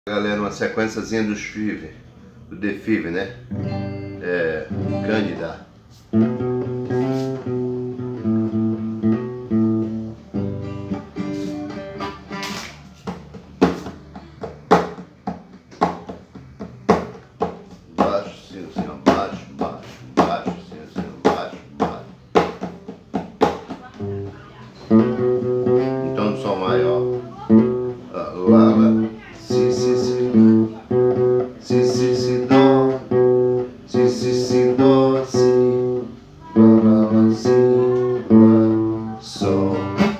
Galera, uma sequenciazinha do Five, do The Five, né? Cândida. Baixo, sim, assim, ó. Baixo, baixo, baixo, sim, assim, ó. Baixo, baixo. Então, do som maior. Lá, lá. Si, si, si. Si, si, si, dó. Si, si, si, dó, si. Lá, lá, lá, si. Lá, sol.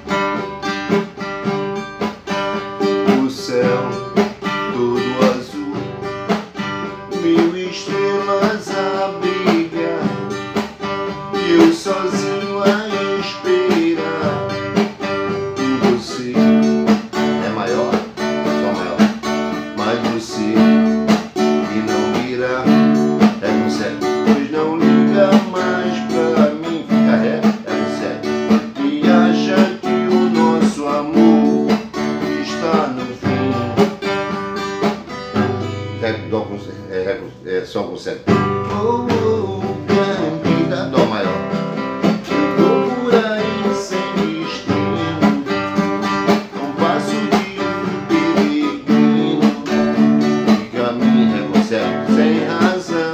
O céu todo azul, 1000 estrelas a brilhar, e eu sozinho a esperar por você. É maior, só maior, mas você que não irá, é no sério, pois não liga mais pra mim, fica ré, é no sério, e acha que o nosso amor está no fim. Ré, dó com sol com sé. Oh, Cândida, dó maior. Eu vou por aí sem destino, não passo de um peregrino, que caminha ré com sé, sem razão.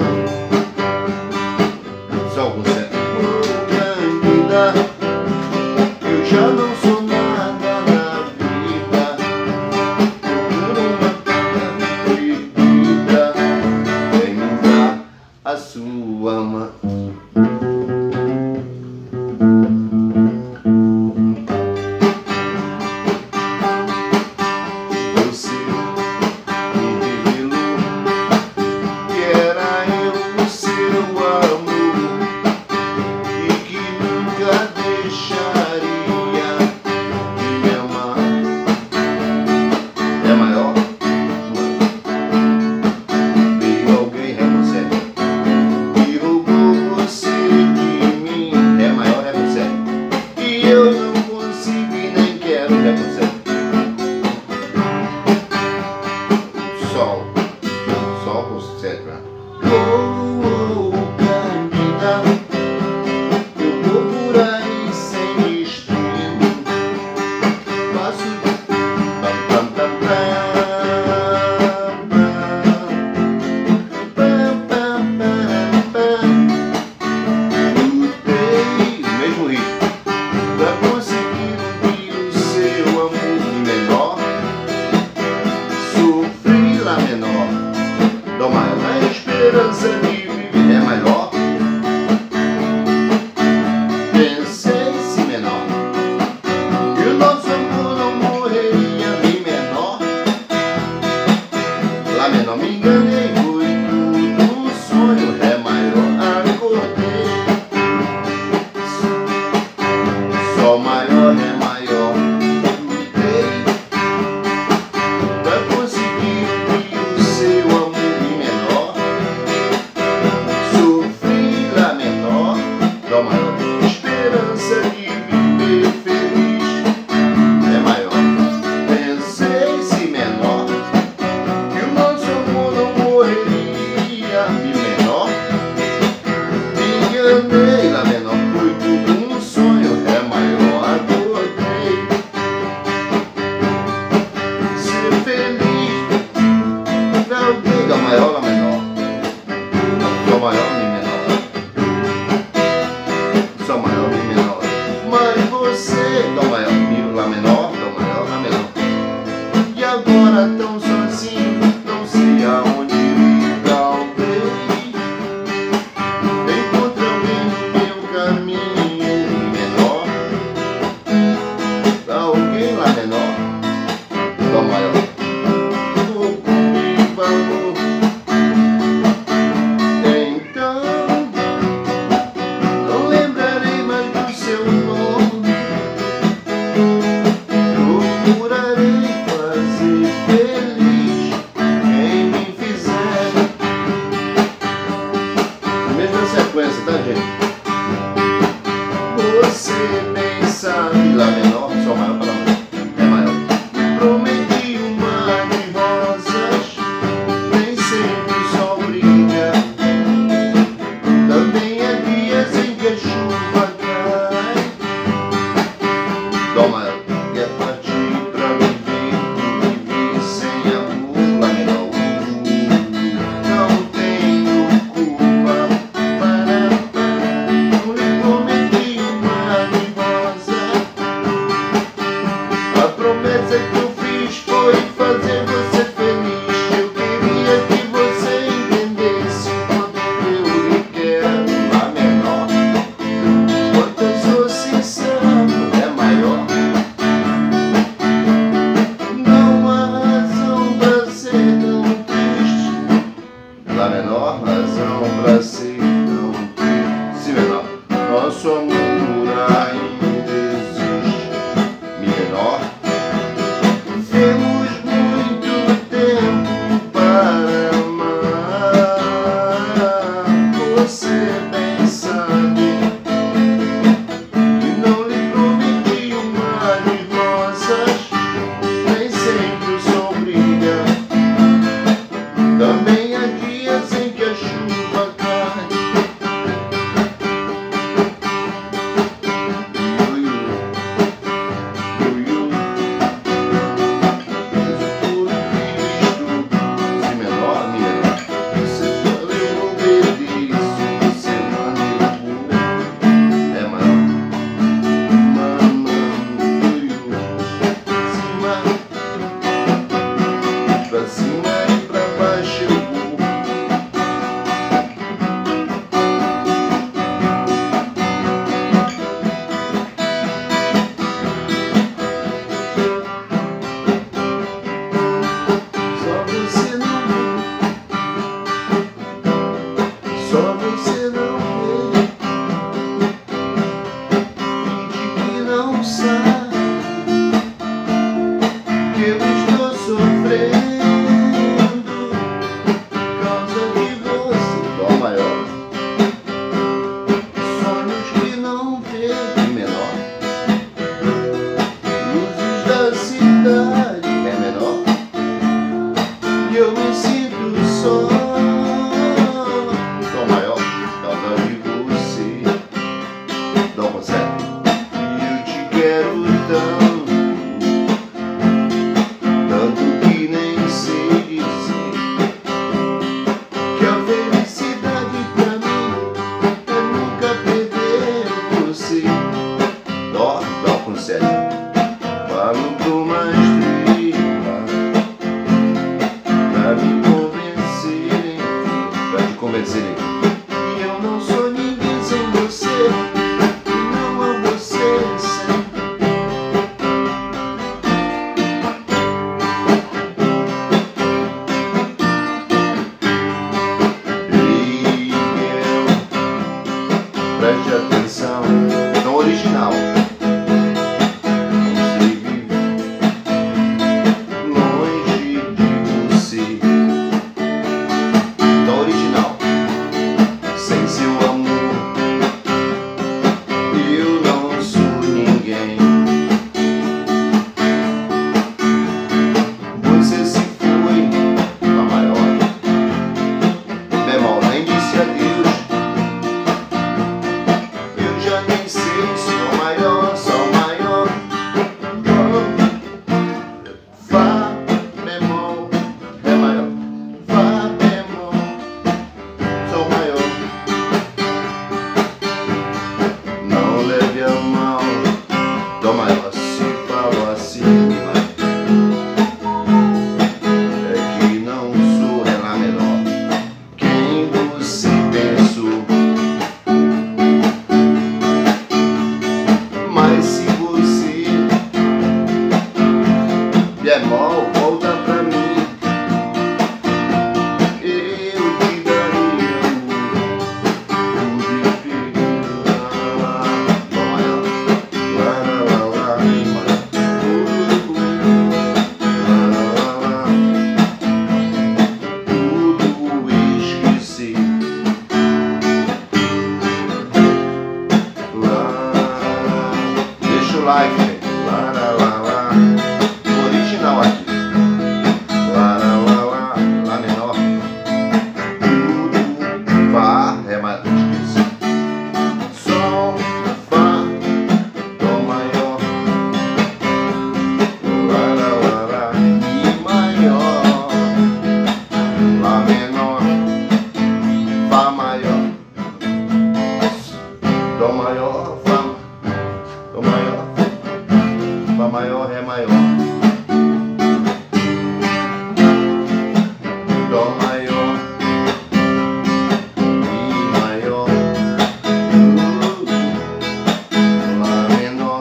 Sol com sé. Oh, Cândida, eu já não sou nada na vida, por uma terra perdida, vem me dar a sua mão. Você me revelou que era eu o seu amor e que nunca deixaria de me amar. É maior? Veio alguém, ré com sé, e roubou você de mim. É maior, ré com sé, e eu não consigo e nem quero, ré com sé. Sol, sol com sé, oh, Cândida, eu vou por aí sem destino, passo de pam, pam, pam, pam, pam, pam, pam. Lutei o mesmo ritmo pra conseguir ouvir o seu amor em menor, sofri lá menor, dó maior, na esperança de viver é maior, pensei si menor, que o nosso amor não morreria mi menor, lá menor me enganei, foi tudo um sonho, ré maior, acordei, sol maior, ré maior, lutei pra conseguir ouvir o seu amor em menor, sofri lá menor, dó maior, esperança de viver feliz, é maior, pensei si menor, que o nosso amor não eu me sinto só. Dó maior por causa de você. Dó com sete. E eu te quero tanto, tanto que nem sei dizer que a felicidade pra mim é nunca perder você. Dó com sete. Pra não tomar estrela, pra me convencer, enfim, pra te convencer, que eu não sou ninguém sem você, e não amo você sem. Miguel, preste atenção no original. Dó maior, se falou assim, é que não sou Ré menor. Quem você pensou? Mas se você bemol volta pra mim, eu te daria um de like, gente. Lá, lá, lá, lá. O original aqui. Lá, lá, lá, lá. Lá menor. Tudo. Fá. Ré maior. Esqueci. Sol. Fá. Dó maior. Lá, lá, lá, lá. Mi maior. Lá menor. Fá maior. Dó maior. Fá. Dó maior. Fá maior, Ré maior, Dó maior, Mi maior, Lá menor,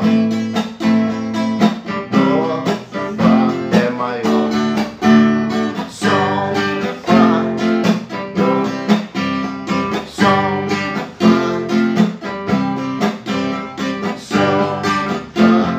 Dó, Fá, Ré maior, Sol, Fá, Dó, Sol, Fá, Sol, Fá.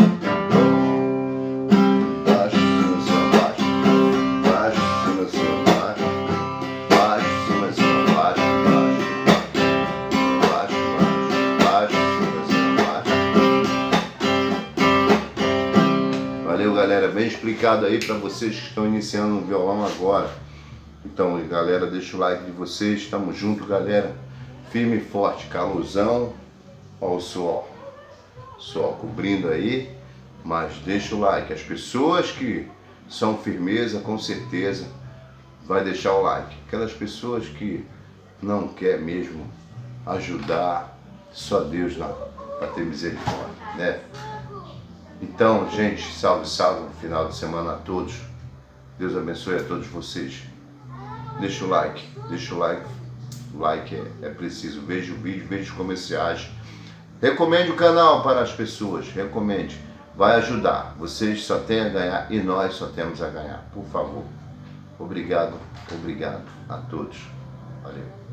Valeu, galera, bem explicado aí para vocês que estão iniciando no violão agora. Então, galera, deixa o like de vocês, tamo junto, galera, firme e forte, calorzão. Ó o sol cobrindo aí, mas deixa o like. As pessoas que são firmeza, com certeza vai deixar o like. Aquelas pessoas que não quer mesmo ajudar, só Deus para ter misericórdia, né? Então, gente, salve, salve, final de semana a todos. Deus abençoe a todos vocês. Deixa o like, o like é preciso. Veja o vídeo, veja os comerciais. Recomende o canal para as pessoas, recomende. Vai ajudar. Vocês só têm a ganhar e nós só temos a ganhar. Por favor. Obrigado a todos. Valeu.